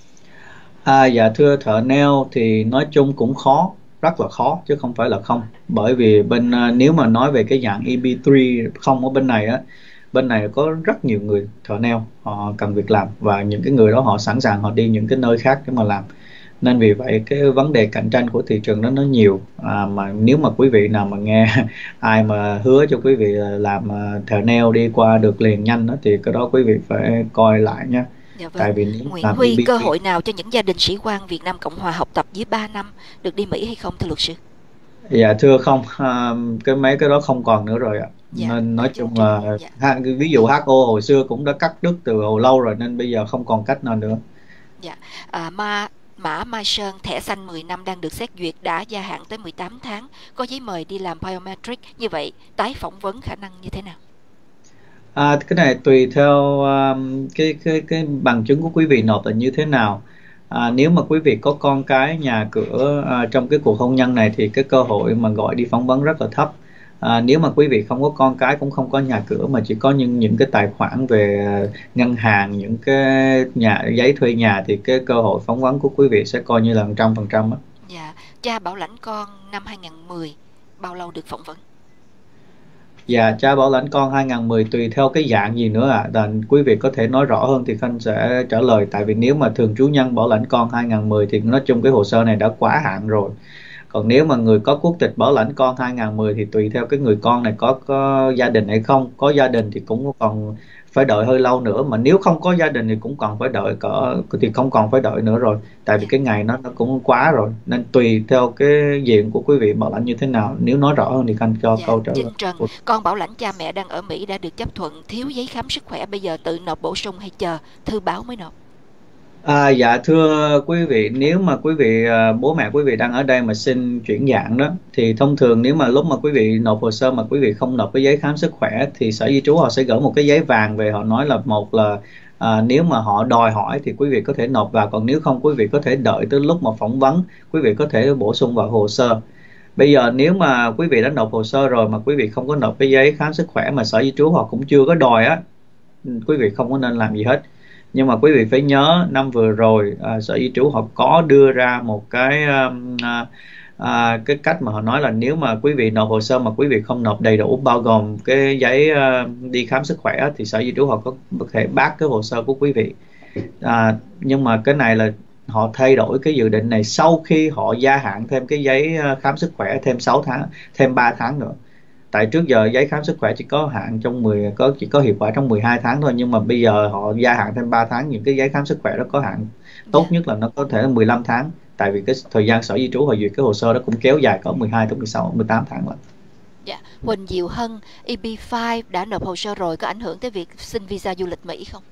À, dạ thưa thợ nail thì nói chung cũng khó, rất là khó chứ không phải là không. Bởi vì bên nếu mà nói về cái dạng E B ba không ở bên này á, bên này có rất nhiều người thợ nail họ cần việc làm và những cái người đó họ sẵn sàng họ đi những cái nơi khác để mà làm. Nên vì vậy cái vấn đề cạnh tranh của thị trường đó nó nhiều, à, mà nếu mà quý vị nào mà nghe ai mà hứa cho quý vị làm thợ nail đi qua được liền nhanh đó, thì cái đó quý vị phải coi lại nhé. Dạ vâng. Tại vì nếu Nguyễn làm Huy, E B ba cơ hội nào cho những gia đình sĩ quan Việt Nam Cộng Hòa học tập dưới ba năm được đi Mỹ hay không thưa luật sư? Dạ thưa không, à, cái mấy cái đó không còn nữa rồi ạ. Dạ, nên nói chung chung, là dạ. ha, ví dụ hát o hồi xưa cũng đã cắt đứt từ hồi lâu rồi nên bây giờ không còn cách nào nữa. Dạ, à, Ma Mã Mai Sơn, thẻ xanh mười năm đang được xét duyệt, đã gia hạn tới mười tám tháng, có giấy mời đi làm biometric, như vậy tái phỏng vấn khả năng như thế nào? À, cái này tùy theo um, cái cái cái bằng chứng của quý vị nộp là như thế nào. À, nếu mà quý vị có con cái, nhà cửa à, trong cái cuộc hôn nhân này thì cái cơ hội mà gọi đi phỏng vấn rất là thấp. À, nếu mà quý vị không có con cái, cũng không có nhà cửa, mà chỉ có những những cái tài khoản về à, ngân hàng, những cái nhà giấy thuê nhà, thì cái cơ hội phỏng vấn của quý vị sẽ coi như là một trăm phần trăm á. Dạ, cha bảo lãnh con năm hai không một không, bao lâu được phỏng vấn? Dạ, cha bảo lãnh con hai không một không tùy theo cái dạng gì nữa ạ. À. Quý vị có thể nói rõ hơn thì Khanh sẽ trả lời. Tại vì nếu mà thường trú nhân bảo lãnh con hai không một không thì nói chung cái hồ sơ này đã quá hạn rồi. Còn nếu mà người có quốc tịch bảo lãnh con hai không một không thì tùy theo cái người con này có có gia đình hay không. Có gia đình thì cũng còn phải đợi hơi lâu nữa, mà nếu không có gia đình thì cũng còn phải đợi cỡ thì không còn phải đợi nữa rồi. Tại vì cái ngày nó nó cũng quá rồi, nên tùy theo cái diện của quý vị bảo lãnh như thế nào. Nếu nói rõ hơn thì Khanh cho Dạ, câu trả lời. Trinh Trần, con bảo lãnh cha mẹ đang ở Mỹ đã được chấp thuận, thiếu giấy khám sức khỏe, bây giờ tự nộp bổ sung hay chờ thư báo mới nộp? À, dạ thưa quý vị, nếu mà quý vị à, bố mẹ quý vị đang ở đây mà xin chuyển dạng đó, thì thông thường nếu mà lúc mà quý vị nộp hồ sơ mà quý vị không nộp cái giấy khám sức khỏe thì sở di trú họ sẽ gửi một cái giấy vàng về. Họ nói là một là à, nếu mà họ đòi hỏi thì quý vị có thể nộp vào, còn nếu không quý vị có thể đợi tới lúc mà phỏng vấn quý vị có thể bổ sung vào hồ sơ. Bây giờ nếu mà quý vị đã nộp hồ sơ rồi mà quý vị không có nộp cái giấy khám sức khỏe mà sở di trú họ cũng chưa có đòi á, quý vị không có nên làm gì hết. Nhưng mà quý vị phải nhớ năm vừa rồi à, sở di trú họ có đưa ra một cái um, à, à, cái cách mà họ nói là nếu mà quý vị nộp hồ sơ mà quý vị không nộp đầy đủ bao gồm cái giấy à, đi khám sức khỏe thì sở di trú họ có, có thể bác cái hồ sơ của quý vị. À, nhưng mà cái này là họ thay đổi cái dự định này sau khi họ gia hạn thêm cái giấy à, khám sức khỏe thêm sáu tháng, thêm ba tháng nữa. Tại trước giờ giấy khám sức khỏe chỉ có hạn trong mười có chỉ có hiệu quả trong mười hai tháng thôi, nhưng mà bây giờ họ gia hạn thêm ba tháng. Những cái giấy khám sức khỏe đó có hạn tốt nhất là nó có thể mười lăm tháng, tại vì cái thời gian sở di trú họ duyệt cái hồ sơ đó cũng kéo dài có mười hai tới mười sáu mười tám tháng lận. Dạ, Huỳnh Diệu Hân, E B năm đã nộp hồ sơ rồi, có ảnh hưởng tới việc xin visa du lịch Mỹ không?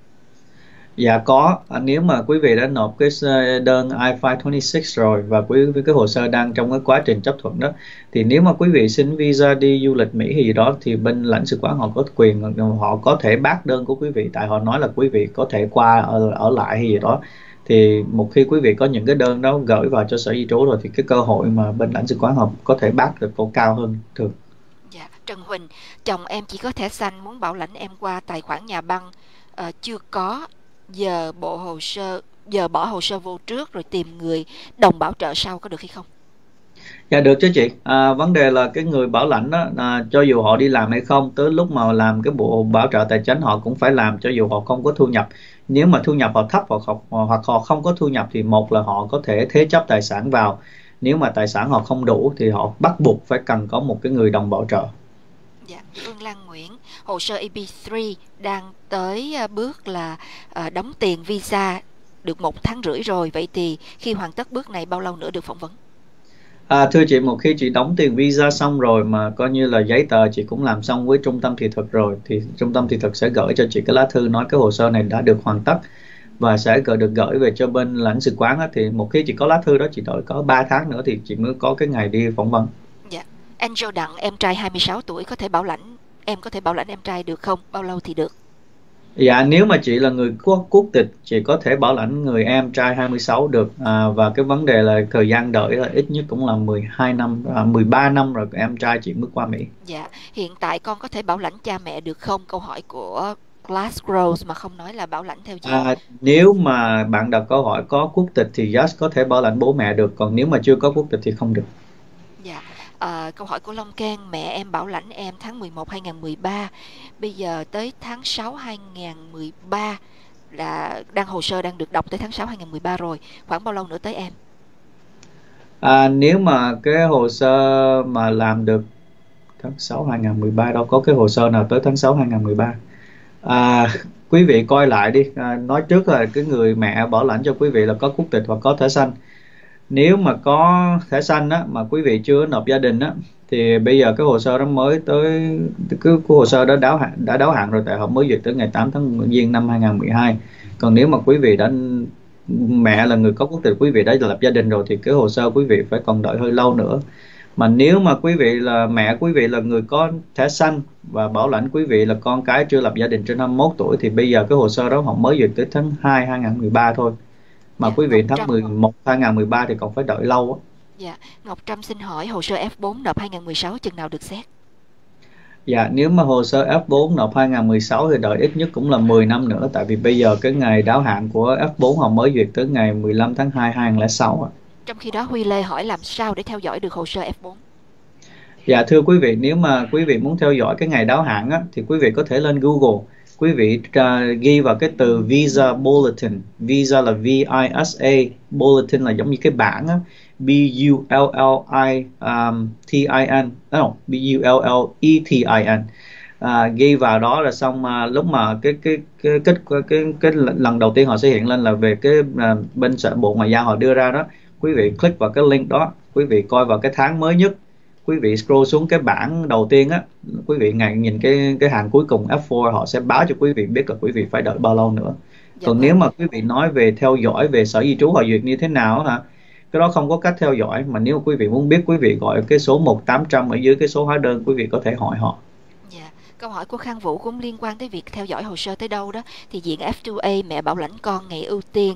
Dạ có, à, nếu mà quý vị đã nộp cái đơn I năm hai sáu rồi và quý cái hồ sơ đang trong cái quá trình chấp thuận đó, thì nếu mà quý vị xin visa đi du lịch Mỹ hay gì đó thì bên lãnh sự quán họ có quyền, họ có thể bác đơn của quý vị. Tại họ nói là quý vị có thể qua ở, ở lại hay gì đó. Thì một khi quý vị có những cái đơn đó gửi vào cho sở di trú rồi thì cái cơ hội mà bên lãnh sự quán họ có thể bác được có cao hơn thường. Dạ, Trần Huỳnh, chồng em chỉ có thẻ xanh, muốn bảo lãnh em qua tài khoản nhà băng, uh, chưa có, giờ bộ hồ sơ giờ bỏ hồ sơ vô trước rồi tìm người đồng bảo trợ sau, có được hay không? Dạ được chứ chị. À, vấn đề là cái người bảo lãnh đó, à, cho dù họ đi làm hay không, tới lúc mà làm cái bộ bảo trợ tài chính họ cũng phải làm cho dù họ không có thu nhập. Nếu mà thu nhập họ thấp hoặc họ, hoặc họ không có thu nhập thì một là họ có thể thế chấp tài sản vào. Nếu mà tài sản họ không đủ thì họ bắt buộc phải cần có một cái người đồng bảo trợ. Dạ, Phương Lan Nguyễn, hồ sơ E B ba đang tới bước là uh, đóng tiền visa được một tháng rưỡi rồi, vậy thì khi hoàn tất bước này bao lâu nữa được phỏng vấn? À, thưa chị, một khi chị đóng tiền visa xong rồi mà coi như là giấy tờ chị cũng làm xong với trung tâm thị thực rồi, thì trung tâm thị thực sẽ gửi cho chị cái lá thư nói cái hồ sơ này đã được hoàn tất và sẽ được gửi về cho bên lãnh sự quán á. Thì một khi chị có lá thư đó, chị đợi có ba tháng nữa thì chị mới có cái ngày đi phỏng vấn. Dạ, Angel Đặng, em trai hai mươi sáu tuổi, có thể bảo lãnh em có thể bảo lãnh em trai được không? Bao lâu thì được? Dạ, nếu mà chị là người có quốc tịch, chị có thể bảo lãnh người em trai hai mươi sáu được. À, và cái vấn đề là thời gian đợi là ít nhất cũng là mười hai năm, à, mười ba năm rồi em trai chị mới qua Mỹ. Dạ, hiện tại con có thể bảo lãnh cha mẹ được không? Câu hỏi của Glassrose mà không nói là bảo lãnh theo gì. À, nếu mà bạn đặt câu hỏi có quốc tịch thì yes, có thể bảo lãnh bố mẹ được, còn nếu mà chưa có quốc tịch thì không được. Dạ, à, câu hỏi của Long Can, mẹ em bảo lãnh em tháng mười một hai không một ba, bây giờ tới tháng sáu hai không một ba, là đang hồ sơ đang được đọc tới tháng sáu hai không một ba rồi, khoảng bao lâu nữa tới em? À, nếu mà cái hồ sơ mà làm được tháng sáu hai không một ba, đâu có cái hồ sơ nào tới tháng sáu hai không một ba. À, quý vị coi lại đi. À, nói trước là cái người mẹ bảo lãnh cho quý vị là có quốc tịch hoặc có thẻ xanh. Nếu mà có thẻ xanh á, mà quý vị chưa nộp gia đình á, thì bây giờ cái hồ sơ đó mới tới cái, cái hồ sơ đó đáo hạn đã đáo hạn rồi, tại họ mới duyệt tới ngày tám tháng giêng năm hai không một hai. Còn nếu mà quý vị đã mẹ là người có quốc tịch, quý vị đã lập gia đình rồi thì cái hồ sơ quý vị phải còn đợi hơi lâu nữa. Mà nếu mà quý vị là mẹ quý vị là người có thẻ xanh và bảo lãnh quý vị là con cái chưa lập gia đình trên năm mươi mốt tuổi thì bây giờ cái hồ sơ đó họ mới duyệt tới tháng hai hai nghìn mười ba thôi. Mà Dạ, quý Ngọc vị tháng Trâm. mười một hai nghìn mười ba thì còn phải đợi lâu á. Dạ, Ngọc Trâm xin hỏi hồ sơ F bốn nộp hai nghìn mười sáu chừng nào được xét? Dạ, nếu mà hồ sơ F bốn nộp hai nghìn mười sáu thì đợi ít nhất cũng là mười năm nữa, tại vì bây giờ cái ngày đáo hạn của F bốn họ mới duyệt tới ngày mười lăm tháng hai hai nghìn lẻ sáu ạ. Trong khi đó Huy Lê hỏi làm sao để theo dõi được hồ sơ F bốn? Dạ thưa quý vị, nếu mà quý vị muốn theo dõi cái ngày đáo hạn á, thì quý vị có thể lên Google, quý vị uh, ghi vào cái từ Visa Bulletin, Visa là V I S A, Bulletin là giống như cái bảng á, B U L L I um, T I N, no, B U L L E T I N. À, ghi vào đó là xong, à, lúc mà cái cái cái kết cái, cái cái lần đầu tiên họ sẽ hiện lên là về cái à, bên sở bộ ngoại giao họ đưa ra đó, quý vị click vào cái link đó, quý vị coi vào cái tháng mới nhất, quý vị scroll xuống cái bảng đầu tiên á, quý vị ngày nhìn cái cái hàng cuối cùng F bốn họ sẽ báo cho quý vị biết là quý vị phải đợi bao lâu nữa. Dạ Còn vâng. nếu mà quý vị nói về theo dõi về sở di trú họ duyệt như thế nào hả, cái đó không có cách theo dõi, mà nếu quý vị muốn biết quý vị gọi cái số một tám trăm ở dưới cái số hóa đơn, quý vị có thể hỏi họ. Dạ, câu hỏi của Khang Vũ cũng liên quan tới việc theo dõi hồ sơ tới đâu đó. Thì diện F hai A mẹ bảo lãnh con ngày ưu tiên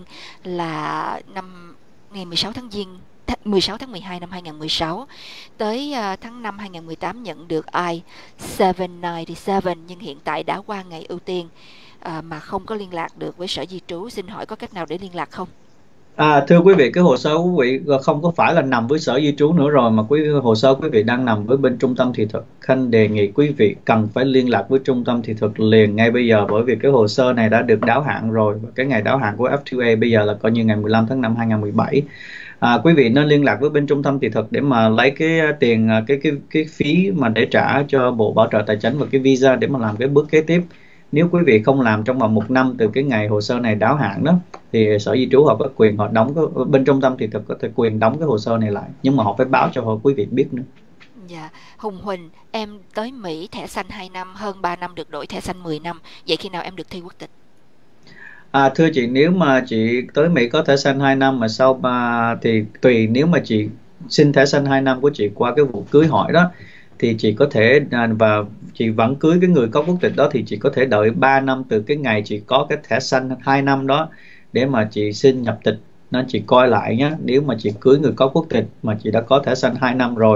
là năm ngày mười sáu tháng Giêng mười sáu tháng mười hai năm hai nghìn mười sáu, tới uh, tháng năm hai nghìn mười tám nhận được I bảy chín bảy, nhưng hiện tại đã qua ngày ưu tiên uh, mà không có liên lạc được với sở di trú. Xin hỏi có cách nào để liên lạc không? À, thưa quý vị, cái hồ sơ của quý vị không có phải là nằm với sở di trú nữa rồi, mà quý hồ sơ quý vị đang nằm với bên trung tâm thị thực. Khanh đề nghị quý vị cần phải liên lạc với trung tâm thị thực liền ngay bây giờ, bởi vì cái hồ sơ này đã được đáo hạn rồi, và cái ngày đáo hạn của F hai A bây giờ là coi như ngày mười lăm tháng năm hai nghìn mười bảy. À, quý vị nên liên lạc với bên trung tâm thị thực để mà lấy cái tiền cái cái cái phí mà để trả cho Bộ Bảo trợ Tài chính và cái visa để mà làm cái bước kế tiếp. Nếu quý vị không làm trong vòng một năm từ cái ngày hồ sơ này đáo hạn đó, thì sở di trú họ có quyền họ đóng cái, bên trung tâm thị thực có thể quyền đóng cái hồ sơ này lại, nhưng mà họ phải báo cho họ quý vị biết nữa. Dạ, Hùng Huỳnh, em tới Mỹ thẻ xanh hai năm, hơn ba năm được đổi thẻ xanh mười năm. Vậy khi nào em được thi quốc tịch? À, thưa chị, nếu mà chị tới Mỹ có thẻ xanh hai năm mà sau mà thì tùy, nếu mà chị xin thẻ xanh hai năm của chị qua cái vụ cưới hỏi đó thì chị có thể à, và chị vẫn cưới cái người có quốc tịch đó thì chị có thể đợi ba năm từ cái ngày chị có cái thẻ xanh hai năm đó để mà chị xin nhập tịch. Nên chị coi lại nhé, nếu mà chị cưới người có quốc tịch mà chị đã có thẻ xanh hai năm rồi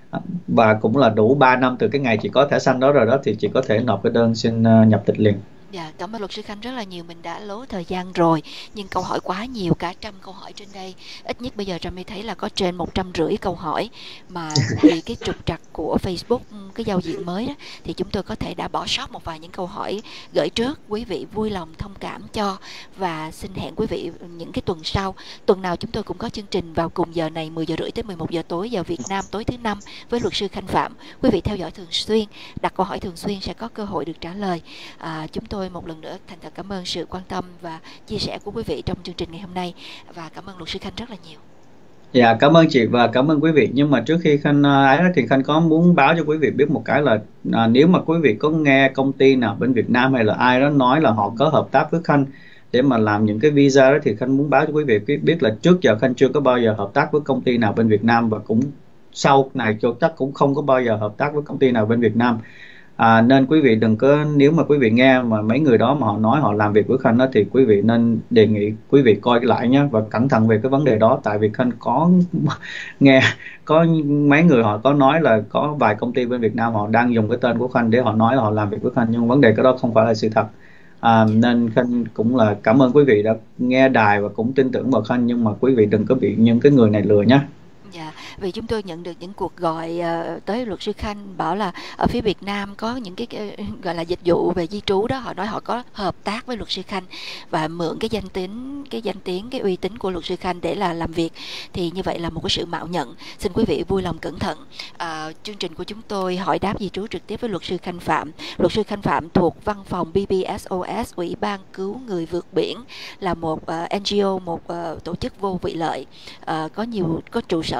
và cũng là đủ ba năm từ cái ngày chị có thẻ xanh đó rồi đó, thì chị có thể nộp cái đơn xin uh, nhập tịch liền. Dạ, cảm ơn luật sư Khanh rất là nhiều. Mình đã lố thời gian rồi, nhưng câu hỏi quá nhiều, cả trăm câu hỏi trên đây. Ít nhất bây giờ Trâm mới thấy là có trên một trăm rưỡi câu hỏi. Mà vì cái trục trặc của Facebook, cái giao diện mới đó, thì chúng tôi có thể đã bỏ sót một vài những câu hỏi gửi trước. Quý vị vui lòng thông cảm cho. Và xin hẹn quý vị những cái tuần sau. Tuần nào chúng tôi cũng có chương trình vào cùng giờ này, mười giờ rưỡi tới mười một giờ tối giờ Việt Nam, tối thứ năm với luật sư Khanh Phạm. Quý vị theo dõi thường xuyên, đặt câu hỏi thường xuyên sẽ có cơ hội được trả lời. À, chúng tôi một lần nữa thành thật cảm ơn sự quan tâm và chia sẻ của quý vị trong chương trình ngày hôm nay, và cảm ơn luật sư Khanh rất là nhiều. Dạ, cảm ơn chị và cảm ơn quý vị. Nhưng mà trước khi Khanh ấy thì Khanh có muốn báo cho quý vị biết một cái là à, nếu mà quý vị có nghe công ty nào bên Việt Nam hay là ai đó nói là họ có hợp tác với Khanh để mà làm những cái visa đó, thì Khanh muốn báo cho quý vị biết là trước giờ Khanh chưa có bao giờ hợp tác với công ty nào bên Việt Nam, và cũng sau này chắc cũng không có bao giờ hợp tác với công ty nào bên Việt Nam. À, nên quý vị đừng có, nếu mà quý vị nghe mà mấy người đó mà họ nói họ làm việc với Khanh đó, thì quý vị nên đề nghị quý vị coi lại nhé và cẩn thận về cái vấn đề đó. Tại vì Khanh có nghe có mấy người họ có nói là có vài công ty bên Việt Nam họ đang dùng cái tên của Khanh để họ nói là họ làm việc với Khanh, nhưng vấn đề cái đó không phải là sự thật. À, nên Khanh cũng là cảm ơn quý vị đã nghe đài và cũng tin tưởng vào Khanh, nhưng mà quý vị đừng có bị những cái người này lừa nhé. Dạ, vì chúng tôi nhận được những cuộc gọi uh, tới luật sư Khanh bảo là ở phía Việt Nam có những cái uh, gọi là dịch vụ về di trú đó, họ nói họ có hợp tác với luật sư Khanh và mượn cái danh tính, cái danh tiếng, cái uy tín của luật sư Khanh để là làm việc, thì như vậy là một cái sự mạo nhận. Xin quý vị vui lòng cẩn thận. Uh, chương trình của chúng tôi hỏi đáp di trú trực tiếp với luật sư Khanh Phạm. Luật sư Khanh Phạm thuộc văn phòng B B S O S, Ủy ban cứu người vượt biển, là một uh, N G O, một uh, tổ chức vô vị lợi, uh, có nhiều có trụ sở ở nhiều nơi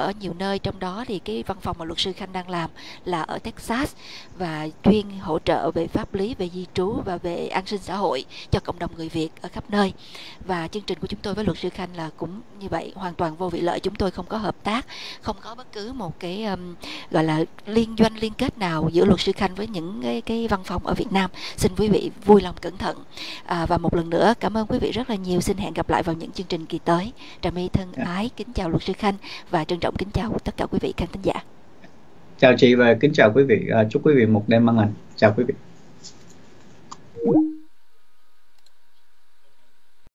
nơi, trong đó thì cái văn phòng mà luật sư Khanh đang làm là ở Texas và chuyên hỗ trợ về pháp lý, về di trú và về an sinh xã hội cho cộng đồng người Việt ở khắp nơi. Và chương trình của chúng tôi với luật sư Khanh là cũng như vậy, hoàn toàn vô vị lợi. Chúng tôi không có hợp tác, không có bất cứ một cái um, gọi là liên doanh liên kết nào giữa luật sư Khanh với những cái, cái văn phòng ở Việt Nam. Xin quý vị vui lòng cẩn thận. À, và một lần nữa cảm ơn quý vị rất là nhiều. Xin hẹn gặp lại vào những chương trình kỳ tới. Trà My thân ái kính chào luật sư Khanh và trân trọng kính chào tất cả quý vị khán thính giả. Chào chị và kính chào quý vị. À, chúc quý vị một đêm an lành. Chào quý vị.